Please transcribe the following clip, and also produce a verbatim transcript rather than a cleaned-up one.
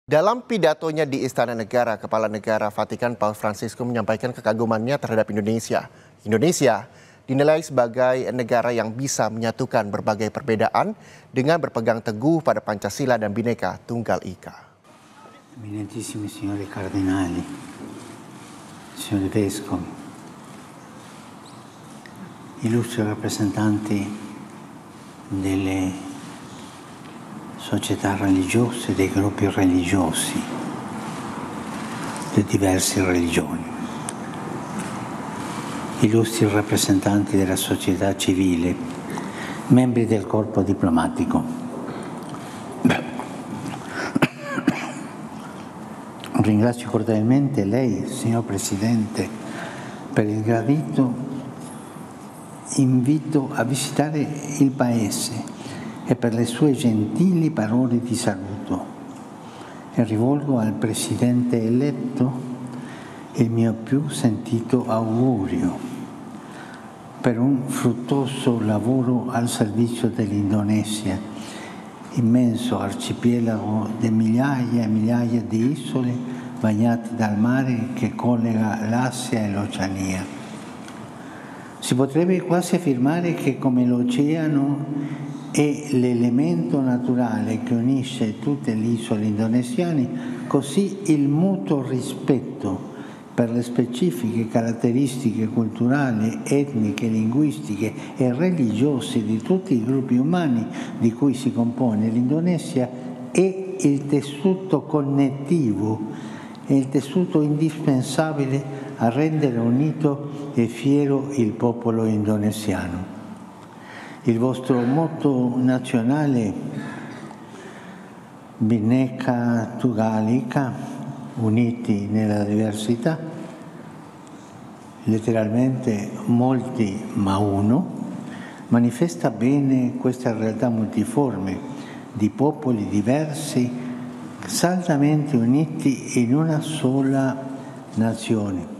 Dalam pidatonya di Istana Negara, Kepala Negara Vatikan Paus Fransiskus menyampaikan kekagumannya terhadap Indonesia. Indonesia dinilai sebagai negara yang bisa menyatukan berbagai perbedaan dengan berpegang teguh pada Pancasila dan Bhinneka Tunggal Ika. Eminentissimi signori cardinali, signori vescovi, illustri rappresentanti delle società religiose, dei gruppi religiosi, di diverse religioni, illustri rappresentanti della società civile, membri del corpo diplomatico. Ringrazio cordialmente lei, signor Presidente, per il gradito invito a visitare il Paese e per le sue gentili parole di saluto. E rivolgo al Presidente eletto il mio più sentito augurio per un fruttuoso lavoro al servizio dell'Indonesia, immenso arcipelago di migliaia e migliaia di isole bagnate dal mare che collega l'Asia e l'Oceania. Si potrebbe quasi affermare che come l'oceano è l'elemento naturale che unisce tutte le isole indonesiane, così il mutuo rispetto per le specifiche caratteristiche culturali, etniche, linguistiche e religiose di tutti i gruppi umani di cui si compone l'Indonesia è il tessuto connettivo, è il tessuto indispensabile a rendere unito e fiero il popolo indonesiano. Il vostro motto nazionale, Bhinneka Tunggal Ika, uniti nella diversità, letteralmente molti ma uno, manifesta bene questa realtà multiforme di popoli diversi, saldamente uniti in una sola nazione.